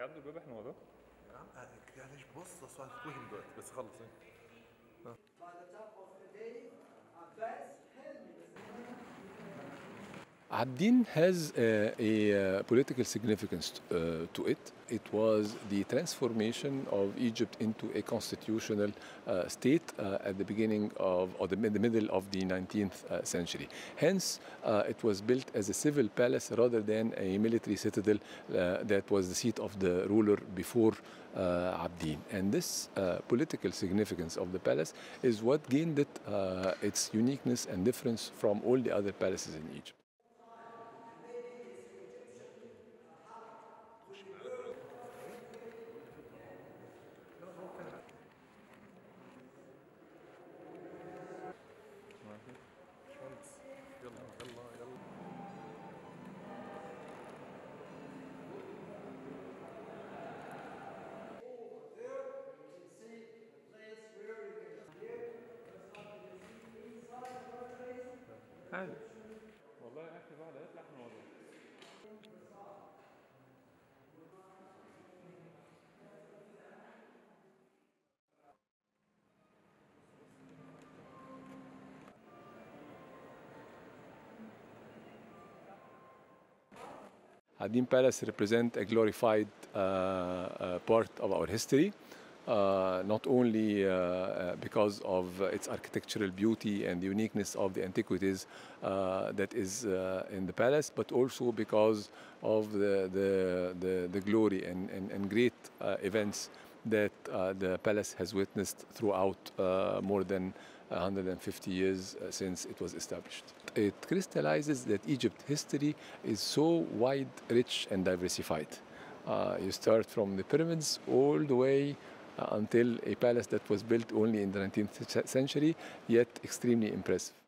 هيعدوا الباب احنا وراه. معلش بص اصل هتتوهم دلوقتي بس خلص Abdin has a political significance to it. It was the transformation of Egypt into a constitutional state at the beginning of, or the middle of the 19th century. Hence, it was built as a civil palace rather than a military citadel that was the seat of the ruler before Abdin. And this political significance of the palace is what gained it its uniqueness and difference from all the other palaces in Egypt. عادي والله يا اخي الواحد هيطلع احنا وراه. Abdin Palace represents a glorified part of our history, not only because of its architectural beauty and the uniqueness of the antiquities that is in the palace, but also because of the glory and great events that the palace has witnessed throughout more than 150 years since it was established. It crystallizes that Egypt's history is so wide, rich, and diversified. You start from the pyramids all the way until a palace that was built only in the 19th century, yet extremely impressive.